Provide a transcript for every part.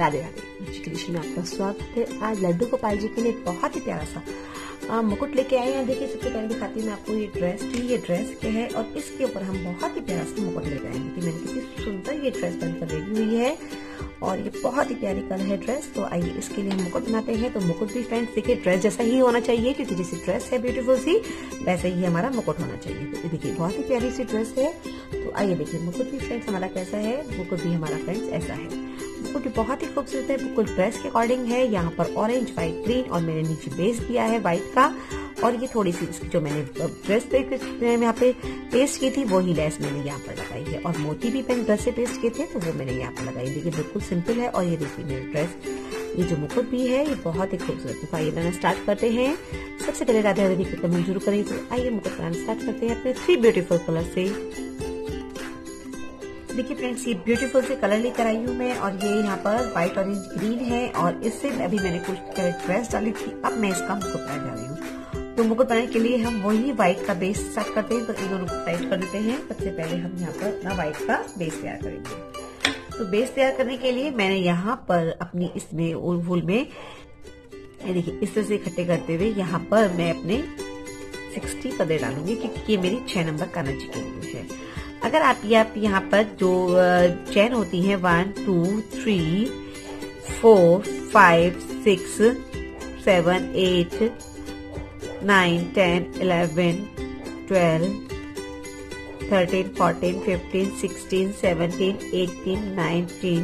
राधे राधे। कृष्ण में आपका स्वागत है। आज लड्डू गोपाल जी के लिए बहुत ही प्यारा सा मुकुट लेके आए हैं। देखिए सबसे पहले दिखाती हूँ मैं आपको ये ड्रेस क्या है और इसके ऊपर हम बहुत ही प्यारा सा मुकुट लेके आएंगे कि मैंने कितनी सुंदर ये ड्रेस बनकर रेडी हुई है और ये बहुत ही प्यारी कलर है ड्रेस। तो आइए इसके लिए हम मुकुट बनाते हैं। तो मुकुट भी फ्रेंड्स देखिए ड्रेस जैसा ही होना चाहिए, क्योंकि जैसी ड्रेस है ब्यूटीफुल सी वैसे ही हमारा मुकुट होना चाहिए। तो देखिए बहुत ही प्यारी सी ड्रेस है। तो आइए देखिए मुकुट भी फ्रेंड्स हमारा कैसा है। मुकुट भी हमारा फ्रेंड्स ऐसा है। मुकुट भी बहुत ही खूबसूरत है, बिल्कुल ड्रेस के अकॉर्डिंग है। यहाँ पर ऑरेंज, व्हाइट, ग्रीन और मैंने नीचे बेस दिया है व्हाइट का। और ये थोड़ी सी इसकी जो मैंने ड्रेस पे यहाँ पे पेस्ट की थी वही लेस मैंने यहाँ पर लगाई है और मोती भी मैंने ड्रेस से पेस्ट किए थे तो वो मैंने यहाँ पर लगाई। देखिए बिल्कुल सिंपल है। और ये देखिए मेरी ड्रेस, ये जो मुकुट भी है ये बहुत ही खूबसूरत है। तो आइए बनाना स्टार्ट करते हैं। सबसे पहले राधे राधे की कमेंट शुरू करेंगे। तो आइए मुकुट बनाना स्टार्ट करते हैं अपने 3 ब्यूटीफुल कलर से। देखिए फ्रेंड्स ये ब्यूटीफुल से कलर लेकर आई हूँ मैं और ये यहाँ पर व्हाइट, ऑरेंज, ग्रीन है और इससे अभी मैंने कुछ ड्रेस डाली थी। अब मैं इसका मुकुट बनाने जा रही हूँ। तो मुकुट बनाने के लिए हम वही व्हाइट का बेस स्टार्ट करते हैं। तो इन दोनों को साइड कर देते हैं। सबसे पहले हम यहाँ पर अपना व्हाइट का बेस तैयार करेंगे। तो बेस तैयार करने के लिए मैंने यहाँ पर अपनी इसमें फूल में देखिए इस तरह से इकट्ठे करते हुए यहाँ पर मैं अपने 60 पदे डालूंगी, क्योंकि ये मेरी 6 नंबर कान्हा जी के लिए है। अगर आप यहाँ पर जो चैन होती है 1 2 3 4 5 6 7 8 9 10 11 12 13 14 15 16 17 18 19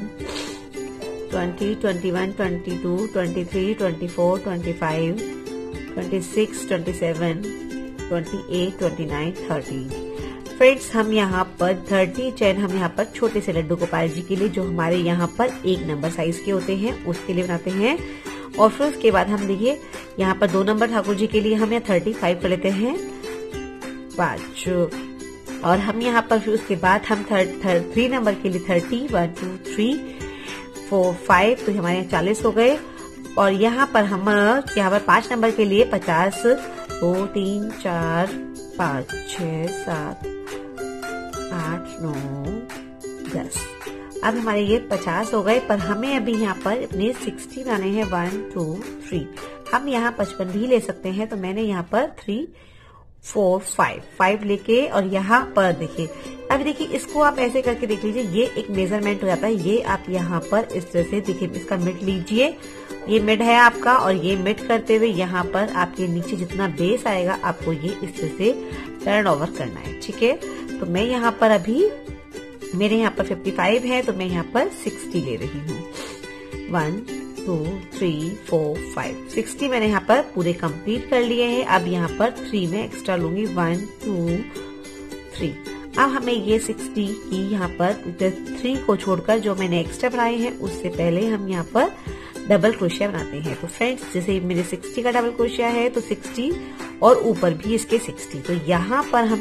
20 21 22 23 24 25 26 27 28 29 30। फ्रेंड्स हम यहाँ पर 30 चैन हम यहाँ पर छोटे से लड्डू गोपाल जी के लिए जो हमारे यहाँ पर 1 नंबर साइज के होते हैं उसके लिए बनाते हैं। और फिर उसके बाद हम देखिए यहाँ पर 2 नंबर ठाकुर जी के लिए हम यहाँ 35 कर लेते हैं 5। और हम यहाँ पर फिर उसके बाद हम 3 नंबर के लिए 30 1 2 3 4 5 तो हमारे यहाँ 40 हो गए। और यहाँ पर हम 5 नंबर के लिए 50 2 3 4 5 6 7 8 9 10। अब हमारे ये 50 हो गए। पर हमें अभी यहाँ पर अपने 60 बनाने हैं 1 2 3। हम यहाँ 55 भी ले सकते हैं। तो मैंने यहाँ पर 3 4 5 लेके और यहाँ पर देखिए अब देखिए इसको आप ऐसे करके देख लीजिए, ये एक मेजरमेंट हो जाता है। ये आप यहाँ पर इस तरह से देखिए इसका मिड लीजिए, ये मिड है आपका और ये मिड करते हुए यहाँ पर आपके नीचे जितना बेस आएगा आपको ये इस तरह से टर्न ओवर करना है। ठीक है, तो मैं यहाँ पर अभी मेरे यहाँ पर 55 है तो मैं यहाँ पर 60 ले रही हूँ। 1 2 3 4 5 60 मैंने यहाँ पर पूरे कंप्लीट कर लिए हैं। अब यहाँ पर 3 में एक्स्ट्रा लूंगी 1 2 3। अब हमें ये 60 की यहाँ पर 3 को छोड़कर जो मैंने एक्स्ट्रा बनाए हैं उससे पहले हम यहाँ पर डबल क्रोशिया बनाते हैं। तो फ्रेंड्स जैसे मेरे 60 का डबल क्रोशिया है तो 60 और ऊपर भी इसके 60। तो यहाँ पर हम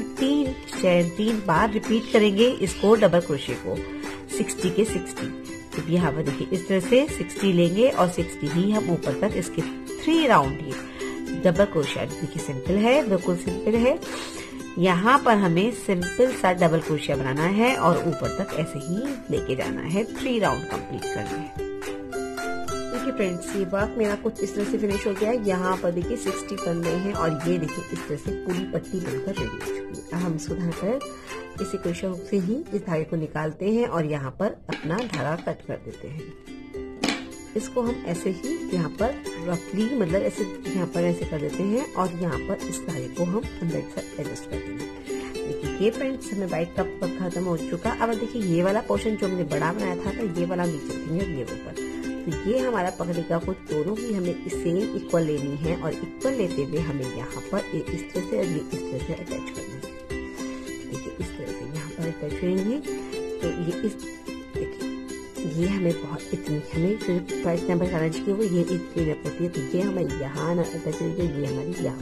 3 बार रिपीट करेंगे इसको डबल क्रोशिया को 60 के 60। तो यहाँ पर देखिए इस तरह से 60 लेंगे और 60 ही हम ऊपर तक इसके 3 राउंड ही डबल क्रोशिया। देखिए सिंपल है, बिल्कुल सिंपल है। यहाँ पर हमें सिंपल सा डबल क्रोशिया बनाना है और ऊपर तक ऐसे ही लेके जाना है। 3 राउंड कंप्लीट करना है। देखिए फ्रेंड्स ये वर्क मेरा कुछ इस तरह से फिनिश हो गया है। यहाँ पर देखिए 60 पन्ने हैं और ये देखिए इस तरह से पूरी पट्टी बनकर रेडी हो चुकी है। अब हम इसको धागा इसी क्रोशिया से ही इस धागे को निकालते हैं और यहाँ पर अपना धागा कट कर देते हैं। इसको हम ऐसे ही यहाँ पर रफली मतलब ऐसे यहाँ पर ऐसे कर देते हैं और यहाँ पर इस धागे को हम अंदर से एडजस्ट कर देंगे। देखिए ये फ्रेंड्स हमें व्हाइट का खत्म हो चुका। अब देखिए ये वाला पोर्शन जो हमने बड़ा बनाया था तो ये वाला नीचे रखेंगे ये ऊपर। तो ये हमारा पकड़े का कुछ दोनों ही हमें सेम इक्वल लेनी है और इक्वल लेते हुए हमें यहाँ पर इस तरह से और ये इस तरह से अटैच करनी है। देखिए इस तरह से यहाँ पर अटैच करेंगे तो ये इस देखिए ये हमें बहुत इतनी हमें सिर्फ 5 नंबर कान्हा जी की वो ये इतनी होती है। तो ये हमें यहाँ अटैच करेंगे, ये हमारी यहाँ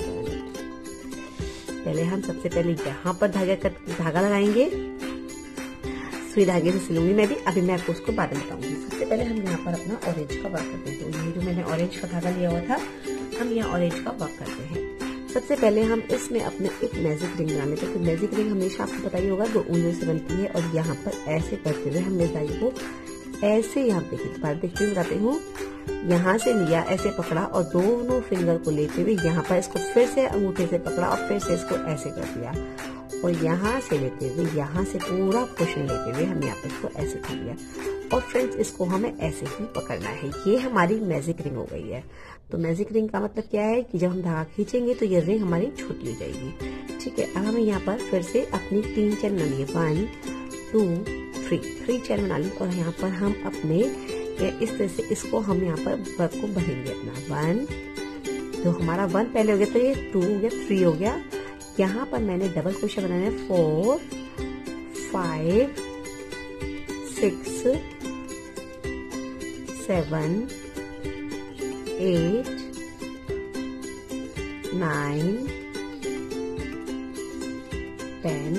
पर। पहले हम सबसे पहले यहाँ पर धागा लगाएंगे। सुई धागे से सिलूंगी मैं भी, अभी मैं आपको उसको बाद में बताऊंगी। सबसे पहले हम यहाँ पर अपना ऑरेंज का वर्क करते हैं। तो ये जो मैंने ऑरेंज का धागा लिया हुआ था हम यहाँ ऑरेंज का वर्क करते हैं। सबसे पहले हम इसमें अपने एक मैजिक रिंग बना लेते हैं। तो मैजिक रिंग हमेशा आपको पता ही होगा 2 उंगलियों से बनती है और यहाँ पर ऐसे करते हुए हमने धागे को ऐसे यहाँ देखिए, दोबारा देखती हूँ, बताती हूँ, यहाँ से लिया, ऐसे पकड़ा और दोनों फिंगर को लेते हुए यहाँ पर इसको फिर से अंगूठे से पकड़ा और फिर से इसको ऐसे कर दिया और यहाँ से लेते हुए, यहाँ से पूरा पोर्शन लेते हुए हम यहाँ पर इसको ऐसे कर लिया और फ्रेंड्स इसको हमें ऐसे ही पकड़ना है। ये हमारी मैजिक रिंग हो गई है। तो मैजिक रिंग का मतलब क्या है कि जब हम धागा खींचेंगे तो ये रिंग हमारी छोटी हो जाएगी। ठीक है, अब हमें यहाँ पर फिर से अपनी 3 चैन बना लिए, 1 2 3 चैन बना ली और यहाँ पर हम अपने इस तरह से इसको हम यहाँ पर वर्क को भरेंगे अपना 1, तो हमारा 1 पहले हो गया, तो ये 2 हो गया, 3 हो गया। यहाँ पर मैंने डबल क्रोशे बनाने 4 5 6 7 8 9 10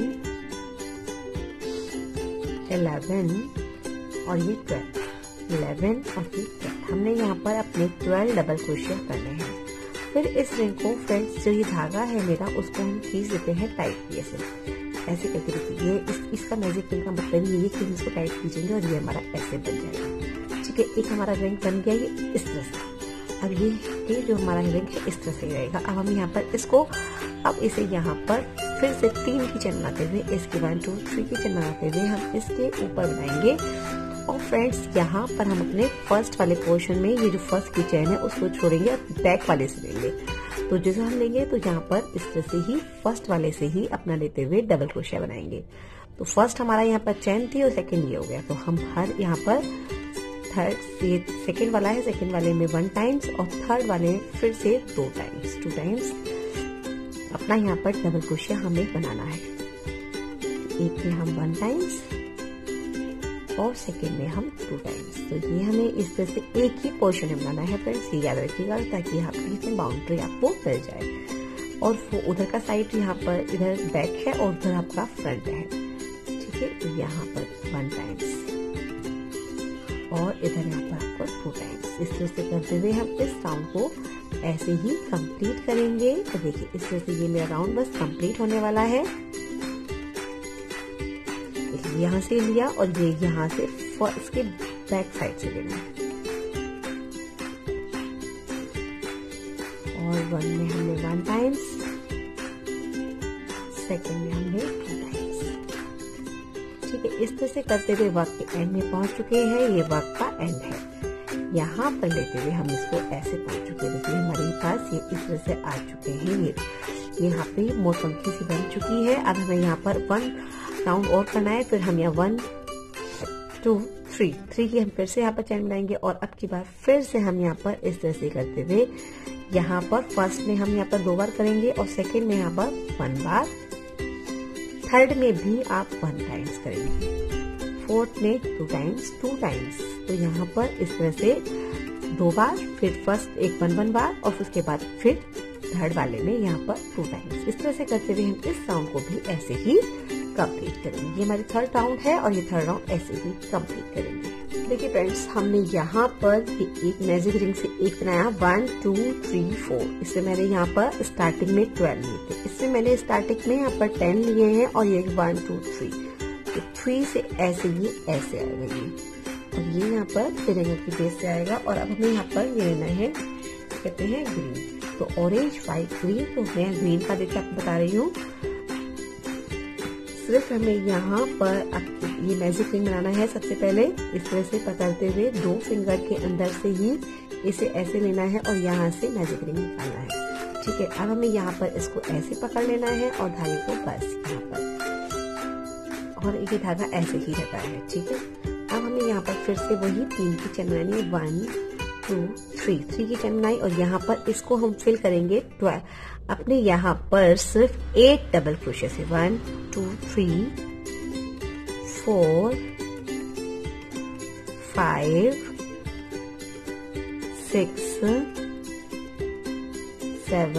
11 और ये 12, 11 और ये 12। हमने यहाँ पर अपने 12 डबल क्रोशिया करने हैं। फिर इस रिंग को फ्रेंड्स, जो ये धागा है मेरा, उसको हम खींच देते हैं टाइट ऐसे करके देखिए। ये इसका मैजिक रिंग का मतलब ये है कि इसको टाइट खींचेंगे और ये हमारा ऐसे बन जाएगा। ठीक है, एक हमारा रिंग बन गया ये इस तरह से। अब ये जो हमारा रिंग है इस तरह से रहेगा। अब हम यहाँ पर इसको, अब इसे यहाँ पर फिर से 3 की चैन बनाते हुए, इसके 1 2 3 की चैन बनाते हुए हम इसके ऊपर बनाएंगे। और फ्रेंड्स यहाँ पर हम अपने फर्स्ट वाले पोर्शन में ये जो फर्स्ट की चैन है उसको छोड़ेंगे और बैक वाले से लेंगे। तो जैसे हम लेंगे तो यहाँ पर इस तरह से ही फर्स्ट वाले से ही अपना लेते हुए डबल क्रोशिया बनाएंगे। तो फर्स्ट हमारा यहाँ पर चैन थी और सेकंड ये हो गया। तो हम हर यहाँ पर थर्ड, ये सेकंड वाला है, सेकंड वाले में 1 टाइम्स और थर्ड वाले में फिर से 2 टाइम्स अपना यहाँ पर डबल क्रोशिया हमें बनाना है। एक में हम 1 टाइम्स और सेकेंड में हम 2 टाइम्स। तो ये हमें इस तरह से एक ही पोर्शन में बनाना है फ्रेंड्स, ये याद रखिएगा, ताकि आपकी इसमें बाउंड्री आपको मिल जाए। और वो उधर का साइड यहाँ पर इधर बैक है और उधर आपका फ्रंट है। ठीक है, यहाँ पर 1 टाइम्स और इधर यहाँ पर आपको 2 टाइम्स। इस तरह से करते हुए हम इस राउंड को ऐसे ही कंप्लीट करेंगे। तो देखिए इस तरह से ये मेरा राउंड बस कंप्लीट होने वाला है। यहाँ से लिया और ये यहाँ से इसके बैक साइड से लेना है। और 1 में हमने 1 टाइम्स, सेकेंड में हमने 2 टाइम्स। ठीक है, इस तरह से करते हुए वर्क के एंड में पहुंच चुके हैं। ये वर्क का एंड है। यहाँ पर लेते हुए हम इसको ऐसे पहुंच चुके हैं। देखिए हमारे पास ये इस तरह से आ चुके हैं। ये यहाँ पे मोरपंखी सी बन चुकी है। अब हमें यहाँ पर 1 राउंड और करना है। फिर हम यहाँ 1 2 3 की हम फिर से यहाँ पर चैन बनाएंगे और अब की बार फिर से हम यहाँ पर इस तरह से करते हुए, यहाँ पर फर्स्ट में हम यहाँ पर 2 बार करेंगे और सेकंड में यहाँ पर 1 बार, थर्ड में भी आप 1 टाइम्स करेंगे, फोर्थ में 2 टाइम्स। तो यहाँ पर इस तरह से 2 बार, फिर फर्स्ट एक 1 बार और उसके बाद फिर थर्ड वाले में यहाँ पर 2 टाइम्स। इस तरह से करते हुए हम इस राउंड को भी ऐसे ही कंप्लीट करेंगे। ये हमारी थर्ड राउंड है और ये थर्ड राउंड ऐसे ही कंप्लीट करेंगे। देखिए फ्रेंड्स, हमने यहाँ पर एक मैजिक रिंग से एक बनाया 1 2 3 4। इससे मैंने यहाँ पर स्टार्टिंग में 12 लिए थे। इससे मैंने स्टार्टिंग में यहाँ पर 10 लिए हैं और ये 1 2 3। तो 3 से ऐसे ये ऐसे आएगा ये, और ये यहाँ पर तिरंगा की बेस से आएगा। और अब हमें यहाँ पर ये लेना है, कहते हैं ग्रीन। तो ऑरेंज व्हाइट ग्रीन, तो मैं ग्रीन का देखिए आपको बता रही हूँ। सिर्फ हमें यहाँ पर ये मैजिक रिंग बनाना है। सबसे पहले इस तरह से पकड़ते हुए 2 फिंगर के अंदर से ही इसे ऐसे लेना है और यहाँ से मैजिक रिंग निकालना है। ठीक है, अब हमें यहाँ पर इसको ऐसे पकड़ लेना है और धागे को बस यहाँ पर, और ये धागा ऐसे ही रहता है। ठीक है, अब हमें यहाँ पर फिर से वही 3 की चैन बनानी है, 1 2 3 की चैन बनाई और यहाँ पर इसको हम फिल करेंगे 12 अपने यहाँ पर सिर्फ 8 डबल क्रोशे से 1 2 3 4 5 6 7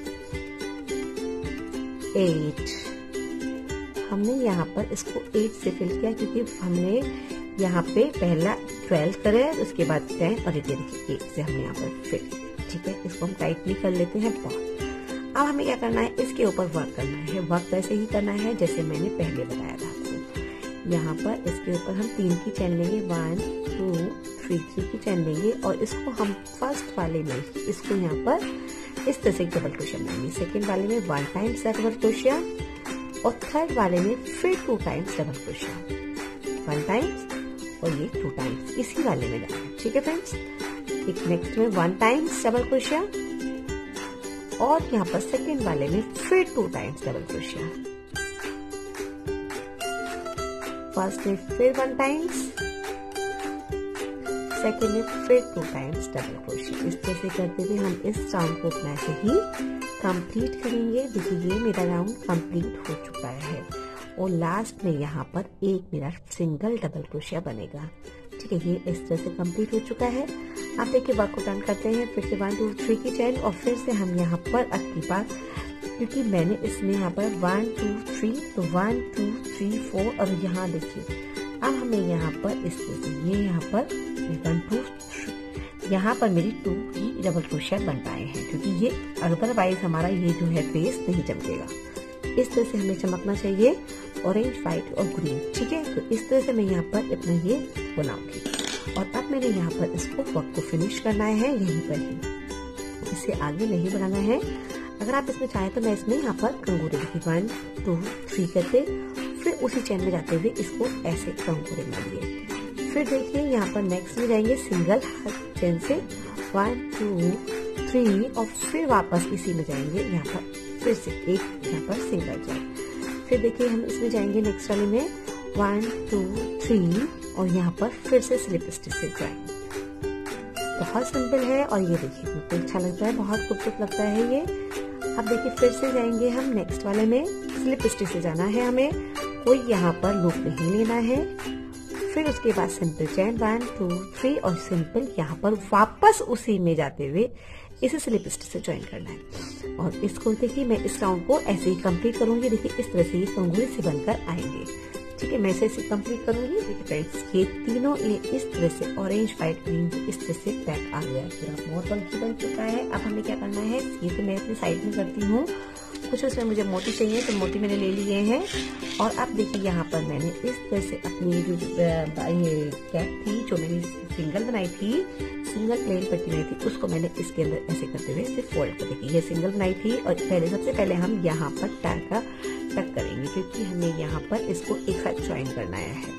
8। हमने यहाँ पर इसको 8 से फिल किया क्योंकि हमने यहाँ पे पहला 12 करे, उसके बाद 10 और ये देखिए 8 से हमने यहाँ पर फिल। ठीक है, इसको हम टाइटली कर लेते हैं बहुत। अब हमें क्या करना है, इसके ऊपर वर्क करना है। वर्क वैसे ही करना है जैसे मैंने पहले बताया था आपको। यहाँ पर इसके ऊपर हम 3 की चैन लेंगे, 1 2 3 की चैन लेंगे और इसको हम फर्स्ट वाले में इसको यहाँ पर इस तरह से डबल क्रोशिया बनाएंगे। सेकेंड वाले में 1 टाइम्स डबल क्रोशिया और थर्ड वाले में फिर 2 टाइम्स डबल क्रोशिया, 1 टाइम्स और ये 2 टाइम्स इसी वाले में डालना है। ठीक है फ्रेंड्स, एक नेक्स्ट में 1 टाइम्स डबल क्रोशिया और यहाँ पर सेकेंड वाले में फिर 2 टाइम्स डबल क्रोशिया, फर्स्ट में फिर 1 टाइम्स, सेकेंड में फिर 2 टाइम्स डबल क्रोशिया। इस तरह से करते हुए हम इस राउंड को अपना से ही कंप्लीट करेंगे। देखिए ये मेरा राउंड कंप्लीट हो चुका है और लास्ट में यहाँ पर एक मेरा सिंगल डबल क्रोशिया बनेगा। ठीक है, ये इस तरह से कंप्लीट हो चुका है। आप देखिए वर्क को टर्न करते हैं, फिर से 1 2 3 की चैन और फिर से हम यहाँ पर अगली बार, क्योंकि मैंने इसमें यहाँ पर 1 2 3 तो 1 2 3 4 और यहाँ देखिए अब हमें यहाँ पर इस तरह से ये यहाँ पर 1 2 3 यहाँ पर मेरी 2 ही डबल क्रोशिया बन पाए हैं, क्योंकि ये अदरवाइज हमारा ये जो है बेस नहीं चमकेगा। इस तरह से हमें चमकना चाहिए ऑरेंज, व्हाइट और ग्रीन। ठीक है, तो इस तरह से मैं यहाँ पर अपना ये बनाऊंगी और अब मैंने यहाँ पर इसको वर्क को फिनिश करना है यहीं पर ही, इसे आगे नहीं बढ़ाना है। अगर आप इसमें चाहें तो मैं इसमें यहाँ पर कंगूरे देखिए 1 2 3 करते फिर उसी चैन में जाते हुए इसको ऐसे कंगूरे बना दिए। फिर देखिए यहाँ पर नेक्स्ट में जाएंगे सिंगल चैन से 1 2 3 और फिर वापस इसी में जाएंगे यहाँ पर फिर से एक यहाँ पर सिंगल चैन। फिर देखिए हम इसमें जाएंगे नेक्स्ट वाले में 1 2 3 और यहाँ पर फिर से स्लिप स्टिच से जाएंगे। बहुत सिंपल है और ये देखिए मुझे अच्छा लगता है, बहुत खूबसूरत लगता है ये। अब देखिए फिर से जाएंगे हम नेक्स्ट वाले में, स्लिप स्टिच से जाना है हमें, कोई यहाँ पर लूप नहीं लेना है। फिर उसके बाद सिंपल चैन 1 2 3 और सिंपल यहाँ पर वापस उसी में जाते हुए इसे स्लिप स्टिच से ज्वाइन करना है। और इसको देखिए मैं इस राउंड को ऐसे ही कंप्लीट करूंगी। देखिए इस तरह से ये कंगूरे से बनकर आएंगे। ठीक है, मैं इसे कंप्लीट करूंगी। देखिए फ्रेंड्स ये तीनों ये इस तरह से ऑरेंज व्हाइट ग्रीन इस तरह से पैक आ गया है, पूरा मोर पंखी बन चुका है। अब हमें क्या करना है, ये तो मैं अपनी साइड में करती हूँ, कुछ उसमें मुझे मोती चाहिए तो मोती मैंने ले लिए हैं। और अब देखिए यहाँ पर मैंने इस तरह से अपनी जो ये कैप थी जो मैंने सिंगल बनाई थी, सिंगल प्लेन पट्टी बनाई थी, उसको मैंने इसके अंदर ऐसे करते हुए इसे फोल्ड कर देखिए ये सिंगल बनाई थी। और सबसे पहले हम यहाँ पर टक करेंगे, क्योंकि हमें यहाँ पर इसको एक साथ ज्वाइन करना है।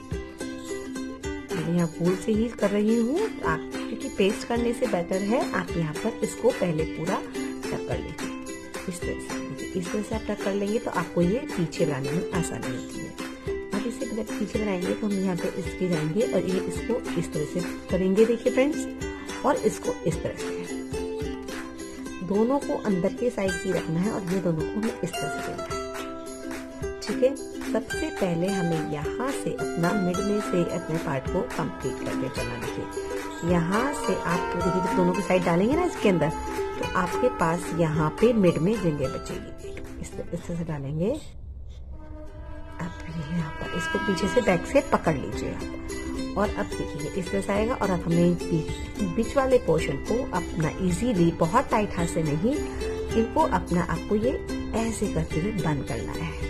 मैं यहाँ वूल से ही कर रही हूँ, आप क्योंकि पेस्ट करने से बेटर है आप यहाँ पर इसको पहले पूरा टक कर लीजिए। इस तरह से आप टक कर लेंगे तो आपको ये पीछे बनाने में आसानी होती है। अब इसे पीछे बनाएंगे तो हम यहाँ पे इसके जाएंगे और ये इसको इस तरह से करेंगे देखिए फ्रेंड्स, और इसको इस तरह से दोनों को अंदर के साइड की रखना है और ये दोनों को हमें इस तरह से देना है। ठीक है, सबसे पहले हमें यहाँ से अपना मिड में से अपने पार्ट को कंप्लीट करके चलना। देखिए यहाँ से आप देखिए जब दोनों की साइड डालेंगे ना इसके अंदर तो आपके पास यहाँ पे मिड में जगह बचेगी। इस तरह से डालेंगे आप यहाँ पर, इसको पीछे से बैक से पकड़ लीजिए आप। और अब देखिए इस तरह से आएगा और अब हमें बीच वाले पोर्शन को अपना इजीली, बहुत टाइट हाथ से नहीं, इनको अपना आपको ये ऐसे करते हुए बंद करना है।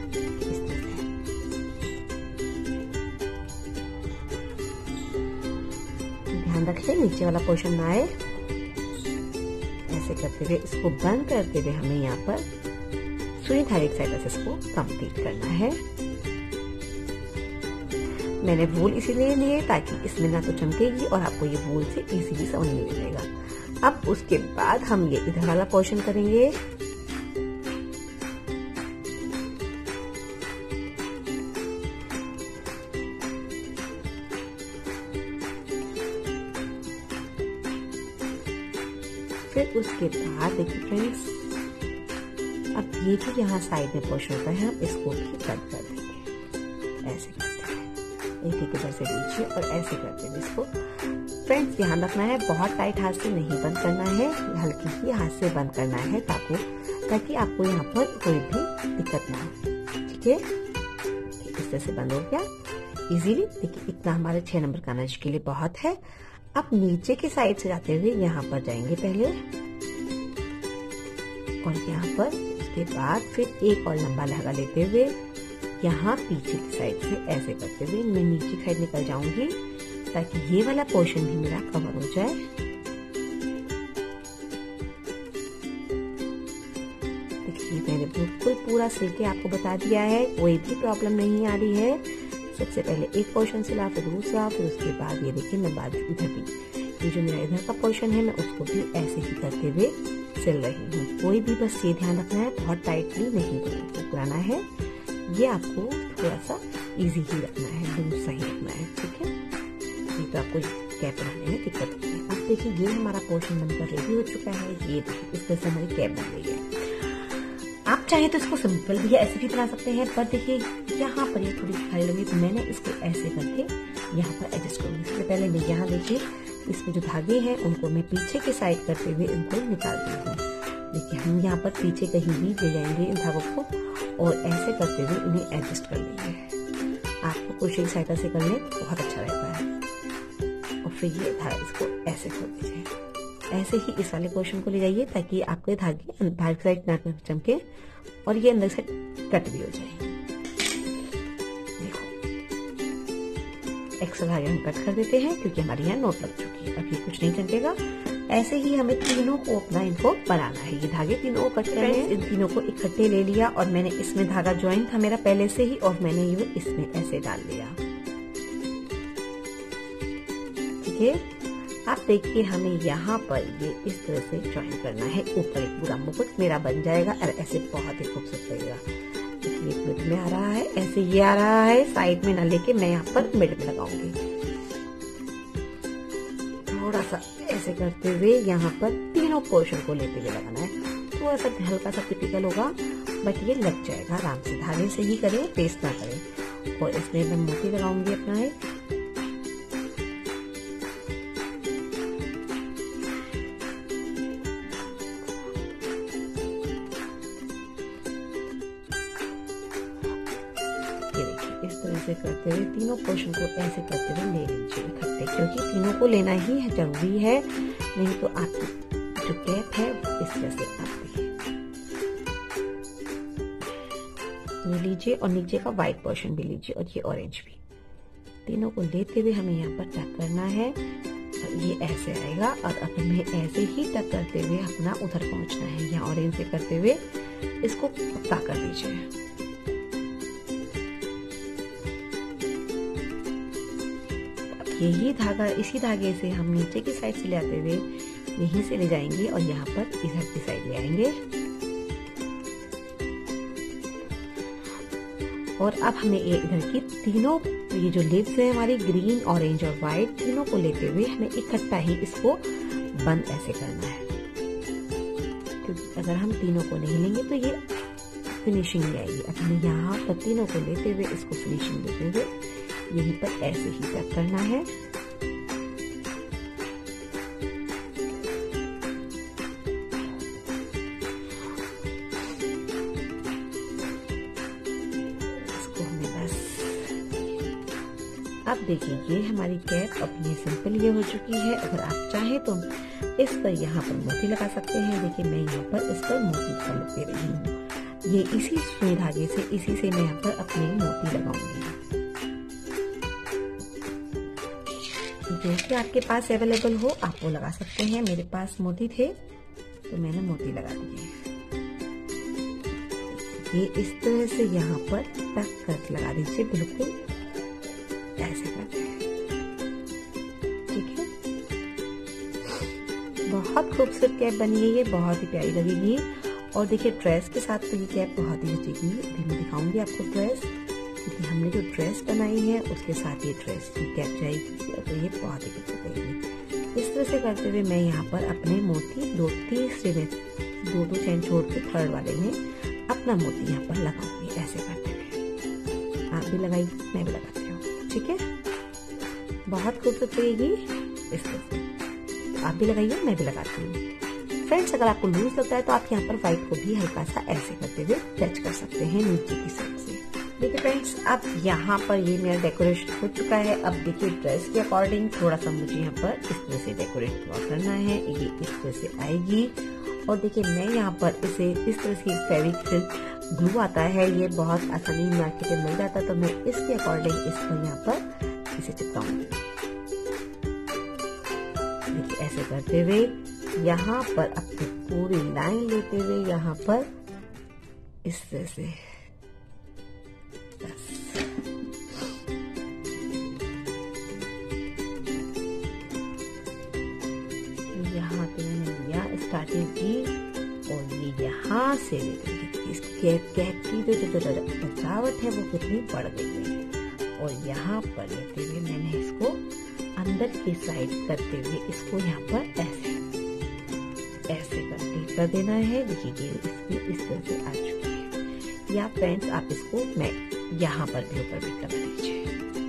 ध्यान रखें नीचे वाला पोर्शन ना आए। ऐसे करते हुए इसको बंद करते हुए हमें यहाँ पर सुई धागे की साइड से इसको कंप्लीट करना है। मैंने वूल इसीलिए लिए ताकि इसमें ना तो चमकेगी और आपको ये वूल से इजीली समझ में मिलेगा। अब उसके बाद हम ये इधर वाला पोर्शन करेंगे। फिर उसके बाद देखिए फ्रेंड्स, अब ये जो यहाँ साइड में पोर्शन होता है हम इसको भी कट कर देंगे। ऐसे करते हैं एक इधर से नीचे और ऐसे करते हैं इसको। फ्रेंड्स ध्यान रखना है बहुत टाइट हाथ से नहीं बंद करना है, हल्की ही हाथ से बंद करना है ताकि आपको यहाँ पर कोई भी दिक्कत ना हो। ठीक है, इस तरह से बंद हो गया इजीली। देखिए इतना हमारे 6 नंबर का नज के लिए बहुत है। अब नीचे की साइड से जाते हुए यहाँ पर जाएंगे पहले और यहाँ पर उसके बाद फिर एक और लंबा धागा लेते हुए यहाँ पीछे की साइड से ऐसे करते हुए मैं नीचे की साइड निकल जाऊंगी ताकि ये वाला पोर्शन भी मेरा कवर हो जाए। देखिए मैंने बिल्कुल पूरा सिल के आपको बता दिया है, कोई भी प्रॉब्लम नहीं आ रही है। सबसे पहले एक पोर्शन सिला, फिर दूसरा, फिर उसके बाद ये देखिए मैं बाजू इधर भी, ये जो मेरा इधर का पोर्शन है मैं उसको भी ऐसे ही करते हुए सिल रही हूँ। कोई भी बस ये ध्यान रखना है, बहुत टाइटली नहीं पकड़ना है, ये आपको थोड़ा सा इजी ही रखना है, लूज सही रखना है, ठीक है। नहीं तो आपको कैप बनाने में दिक्कत होती है। अब देखिए ये हमारा पोर्शन बनकर रेडी हो चुका है, ये देखिए इस तरह से हमारी कैप बन गई है। आप चाहे तो इसको सिंपल भी ऐसे भी बना सकते हैं, पर देखिए यहाँ पर ये थोड़ी भारी लगी तो मैंने इसको ऐसे करके यहाँ पर एडजस्ट करूंगी। इससे पहले मैं यहाँ देखिए इसमें जो धागे हैं उनको मैं पीछे के साइड करते हुए इनको निकालती हूँ। देखिए हम यहाँ पर पीछे कहीं भी ले जाएंगे इन धागों को और ऐसे करते हुए इन्हें एडजस्ट कर लेंगे। आपको क्रोशे की सहायता से कर लें बहुत अच्छा रहता है। और फिर ये धागा इसको ऐसे खोल दीजिए, ऐसे ही इस वाले पोर्शन को ले जाइए ताकि आपके धागे बाहर की साइड ना चमके और ये अंदर से कट भी हो जाए। देखो एक्स्ट्रा धागे हम कट कर देते हैं क्योंकि हमारी यहाँ नोट लग चुकी है, अब ये कुछ नहीं चमकेगा। ऐसे ही हमें तीनों को अपना इनको बनाना है। ये धागे तीनों कट कर हैं, इन तीनों को इकट्ठे ले लिया और मैंने इसमें धागा ज्वाइन था मेरा पहले से ही और मैंने ये इसमें ऐसे डाल लिया। ठीक है, आप देखिए हमें यहाँ पर ये इस तरह से ज्वाइन करना है। ऊपर एक पूरा मुकुट मेरा बन जाएगा और ऐसे बहुत ही खूबसूरत लगेगा। देखिए मिड में आ रहा है, ऐसे ये आ रहा है, साइड में ना लेके मैं यहाँ पर मिड में लगाऊंगी। थोड़ा सा ऐसे करते हुए यहाँ पर तीनों पोर्शन को लेते हुए लगाना है। थोड़ा सा हल्का सा टिपिकल होगा बट ये लग जाएगा आराम से। धागे से ही करें, पेस्ट ना करें। और इसमें मैं मोती लगाऊंगी अपना है। इस तरह से करते हुए तीनों पोर्शन को ऐसे करते हुए ले लीजिए इकट्ठे, क्योंकि तीनों को लेना ही है, जरूरी है, नहीं तो आपकी जो कैप है इस तरह से आती है। ये लीजिए और नीचे का व्हाइट पोर्शन भी लीजिए और ये ऑरेंज भी। तीनों को लेते हुए हमें यहाँ पर टक करना है और ये ऐसे आएगा और अब हमें ऐसे ही टक करते हुए अपना उधर पहुंचना है। यहाँ ऑरेंज से करते हुए इसको पक्का कर दीजिए। यही धागा, इसी धागे से हम नीचे की साइड से ले आते हुए यहीं से ले जाएंगे और यहाँ पर इधर की साइड ले आएंगे। और अब हमें ये इधर की तीनों ये जो लिप्स है हमारी ग्रीन, ऑरेंज और व्हाइट, तीनों को लेते हुए हमें इकट्ठा ही इसको बंद ऐसे करना है, क्योंकि अगर हम तीनों को नहीं लेंगे तो ये फिनिशिंग नहीं आएगी। अब हमें यहाँ पर तीनों को लेते हुए इसको फिनिशिंग देते हुए यहीं पर ऐसे ही टक करना है। इसको हमें बस, अब देखिए ये हमारी कैप अब ये सिंपल ये हो चुकी है। अगर आप चाहें तो इस पर यहाँ पर मोती लगा सकते हैं। देखिए मैं यहाँ पर इस पर मोती का लुक दे रही हूँ। ये इसी सुई धागे से, इसी से मैं यहाँ पर अपने मोती लगाऊंगी। जो कि आपके पास अवेलेबल हो आप वो लगा सकते हैं। मेरे पास मोती थे तो मैंने मोती लगा दिए। ये इस तरह से यहाँ पर टक कर लगा दीजिए, बिल्कुल ऐसे करते हैं। ठीक है, बहुत खूबसूरत कैप बनी है, ये बहुत ही प्यारी लगेगी। और देखिए ड्रेस के साथ तो ये कैप बहुत ही जचेगी। अभी मैं दिखाऊंगी आपको ड्रेस, क्योंकि हमने जो ड्रेस बनाई है उसके साथ ये ड्रेस की कैप जाएगी तो ये बहुत ही अच्छी लगेगी। इस तरह से करते हुए मैं यहाँ पर अपने मोती दो चैन छोड़ के थर्ड वाले में अपना मोती यहाँ पर लगाऊंगी ऐसे करते हुए। आप भी लगाइए, मैं भी लगाती हूँ। ठीक है, बहुत खूबसूरत लगेगी इस तरह से। आप भी लगाइए, मैं भी लगाती हूँ। फ्रेंड्स अगर आपको लूज लगता है तो आप यहाँ पर व्हाइट को भी हल्का सा ऐसे करते हुए टच कर सकते हैं नीचे की साइड से। देखिए फ्रेंड्स अब यहाँ पर ये मेरा डेकोरेशन हो चुका है। अब देखिए ड्रेस के अकॉर्डिंग थोड़ा सा मुझे यहाँ पर इस तरह से डेकोरेट करना है। ये इस तरह से आएगी और देखिए मैं यहाँ पर इसे इस तरह से फेविक्विक ग्लू आता है, ये बहुत आसानी मार्केट में मिल जाता है, तो मैं इसके अकॉर्डिंग इसको यहाँ पर इसे चिपकाऊंगी। देखिए ऐसे करते हुए यहाँ पर अपनी पूरी लाइन लेते हुए यहाँ पर इस तरह से बस यहाँ पे मैंने यहाँ स्टार्टिंग की और ये यहाँ से इसकी कैप की जो सजावट है वो कितनी बढ़ गई है। और यहाँ पर लेते हुए मैंने इसको अंदर की साइड करते हुए इसको यहाँ पर ऐसे करके कर देना है। देखिए इसकी इस तरह से आ चुकी है। या फ्रेंड्स आप इसको मैं यहाँ पर भी ऊपर भी कर दीजिए।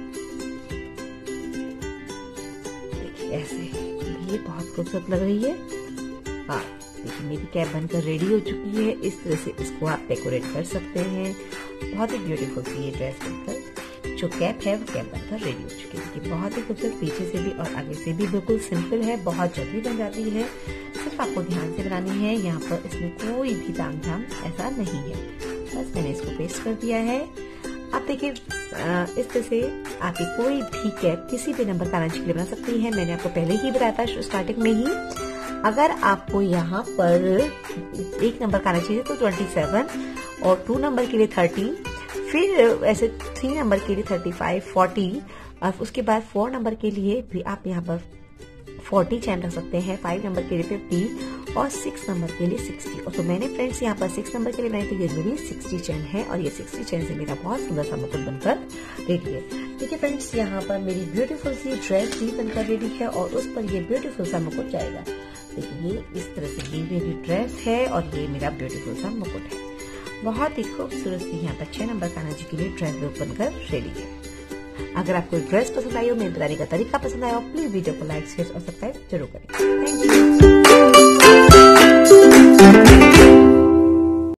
देखिए ऐसे ये बहुत खूबसूरत लग रही है। हाँ देखिए मेरी कैप बनकर रेडी हो चुकी है। इस तरह से इसको आप डेकोरेट कर सकते हैं। बहुत ही ब्यूटीफुल सी ये ड्रेस बनकर जो कैप है वो कैप बनकर रेडी हो चुकी है। देखिए बहुत ही खूबसूरत, पीछे से भी और आगे से भी बिल्कुल सिंपल है, बहुत जल्दी बन जाती है। सिर्फ आपको ध्यान से बनानी है। यहाँ पर इसमें कोई भी ताम झाम ऐसा नहीं है। बस मैंने इसको पेस्ट कर दिया है। आप देखिए इस तरह से आप कोई भी कैप किसी भी नंबर कानाची के लिए बना सकती है। मैंने आपको पहले ही बताया था स्टार्टिंग में ही। अगर आपको यहाँ पर 1 नंबर का आना चाहिए तो 27 और 2 नंबर के लिए 30, फिर ऐसे 3 नंबर के लिए 35, 40 और उसके बाद 4 नंबर के लिए भी आप यहाँ पर 40 चैन रख सकते हैं, 5 नंबर के लिए 50 और 6 नंबर के लिए 60। और तो मैंने फ्रेंड्स यहाँ पर 6 नंबर के लिए बनाई तो ये मेरी 60 चैन है और ये 60 चैन से मेरा बहुत सुंदर सा मुकुट बनकर रेडी है। देखिए फ्रेंड्स यहाँ पर मेरी ब्यूटीफुल सी ड्रेस भी बनकर रेडी है और उस पर ये ब्यूटीफुल सा मुकुट जाएगा। देखिए ये इस तरह से ये मेरी ड्रेस है और ये मेरा ब्यूटीफुल सा मुकुट है। बहुत ही खूबसूरत सी यहाँ पर 6 नंबर कान्हा जी के लिए ड्रेस लुक बनकर रेडी है। अगर आपको ड्रेस पसंद आई हो, मेरे बनाने का तरीका पसंद आया हो, प्लीज वीडियो को लाइक शेयर और सब्सक्राइब जरूर करें। Thank you.